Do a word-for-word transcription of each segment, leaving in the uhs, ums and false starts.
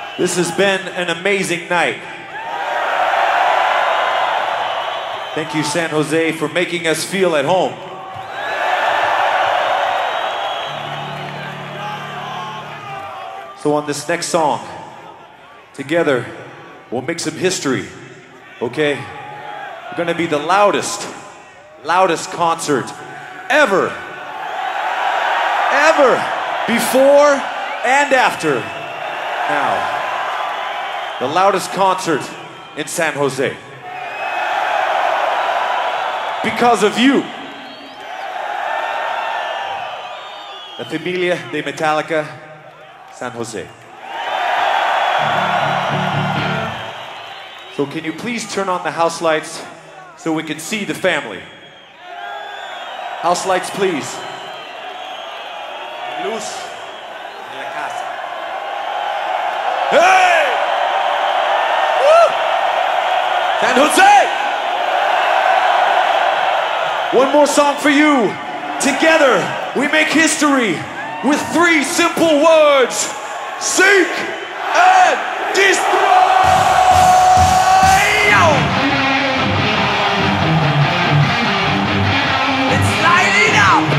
This has been an amazing night. Thank you, San Jose, for making us feel at home. So on this next song, together, we'll make some history, okay? We're gonna be the loudest, loudest concert ever, ever, before and after now. The loudest concert in San Jose. Because of you. La Familia de Metallica, San Jose. So can you please turn on the house lights so we can see the family? House lights, please. Luz de la casa. Hey! Woo! San Jose! One more song for you. Together, we make history with three simple words. Seek and destroy! It's lighting up!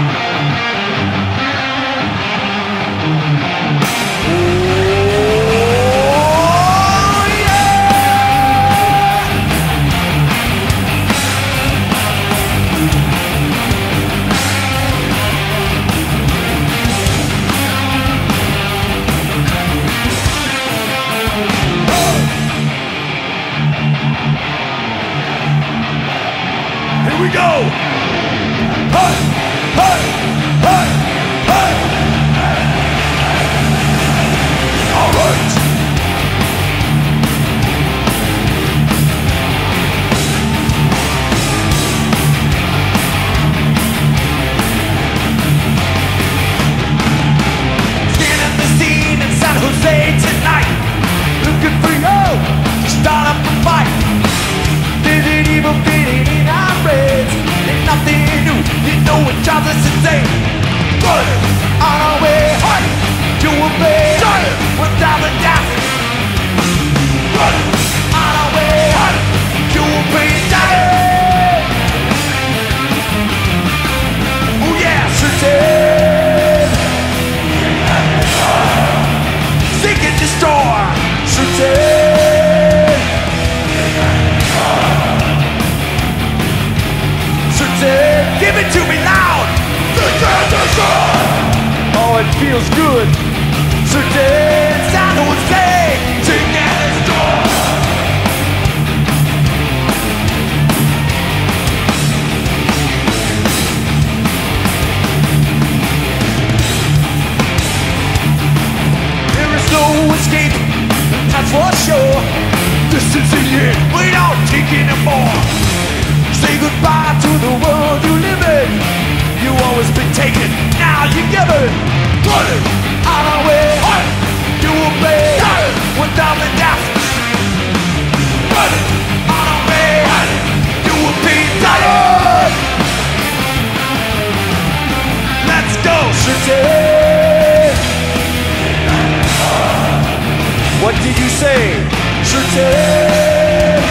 Here we go! Hey! Hey! Hey! Hey! All right! Scanning the scene in San Jose tonight. Looking for you to start up a fight. Didn't even fit it in our brains. Ain't nothing new, you know it drives us insane. Running on our way, hard to obey. Without the doubt. Running on our way, hard to obey. Oh yeah, certain. Seek and destroy, certain. Certain. Give it to me loud. Oh, it feels good. Certain. San Jose. Seek and destroy. There is no escape, that's for sure. This is the end, we don't take anymore. Say goodbye to the world you live in. You always been taken, now you give it. Running on our way, you obey. Without the doubt. Running on our way, you will be tired. Let's go, certain. What did you say? Certain.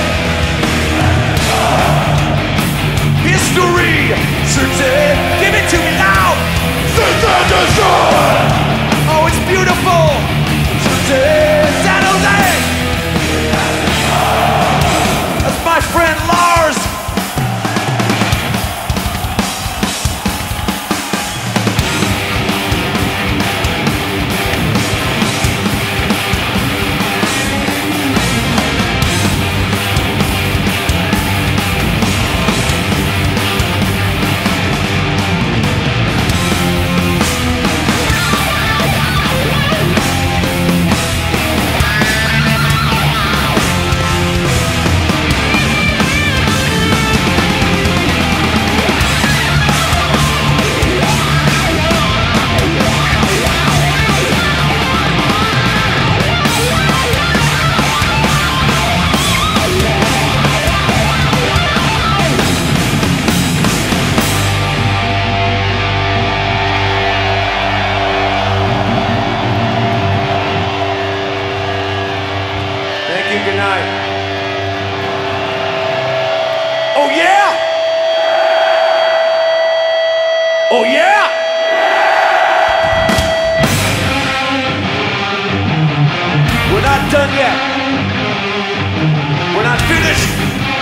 History, certain. Give it to me loud. Certain. Oh, it's beautiful. Certain. San Jose. That's my friend Lars. tonight. Oh yeah? Oh yeah? We're not done yet. We're not finished.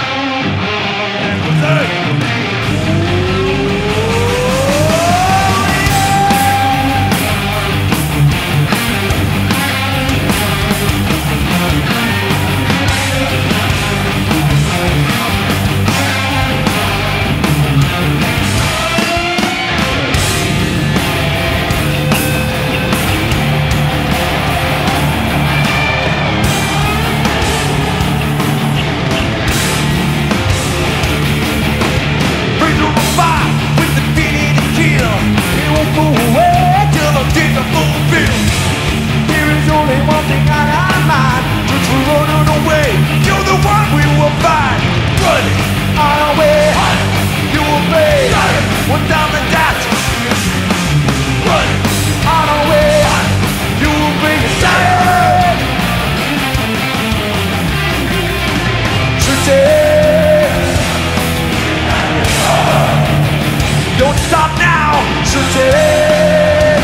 Don't stop now, Shooting!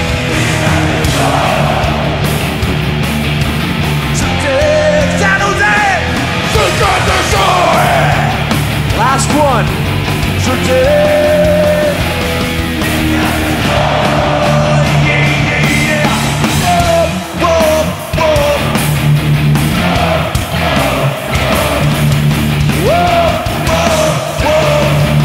Shooting! San Jose! Last one, Shooting! Yeah, yeah, yeah! Whoa, whoa, whoa! Whoa, whoa, whoa!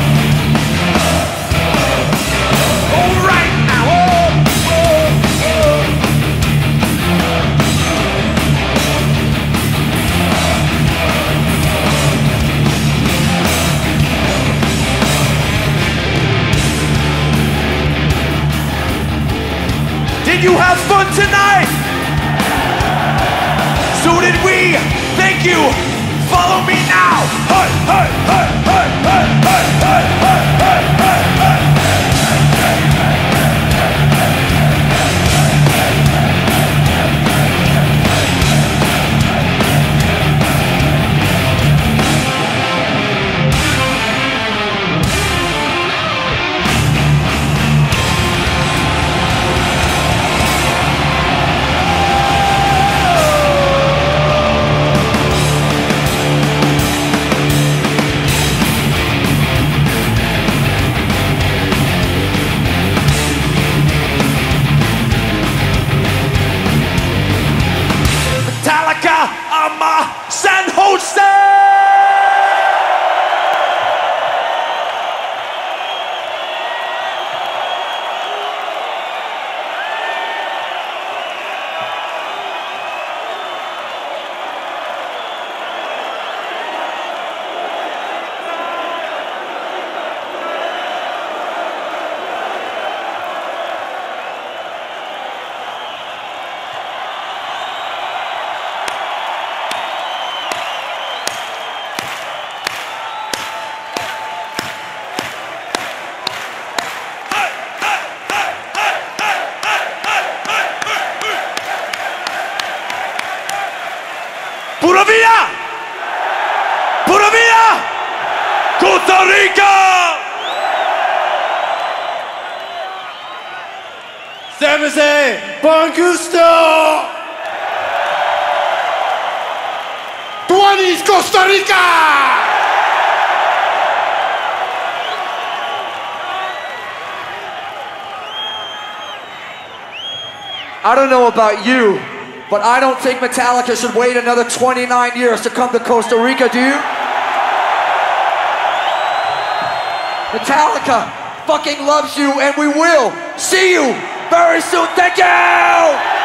Did you have fun tonight? So did we. Thank you. Follow me now. Hey, hey, hey, hey, hey, hey, hey, hey, hey, hey, hey. San Jose! Pura vida! Pura vida! Costa Rica! San Jose! Bon gusto! Tuanis, Costa Rica! I don't know about you, but I don't think Metallica should wait another twenty-nine years to come to Costa Rica, do you? Metallica fucking loves you, and we will see you very soon. Thank you!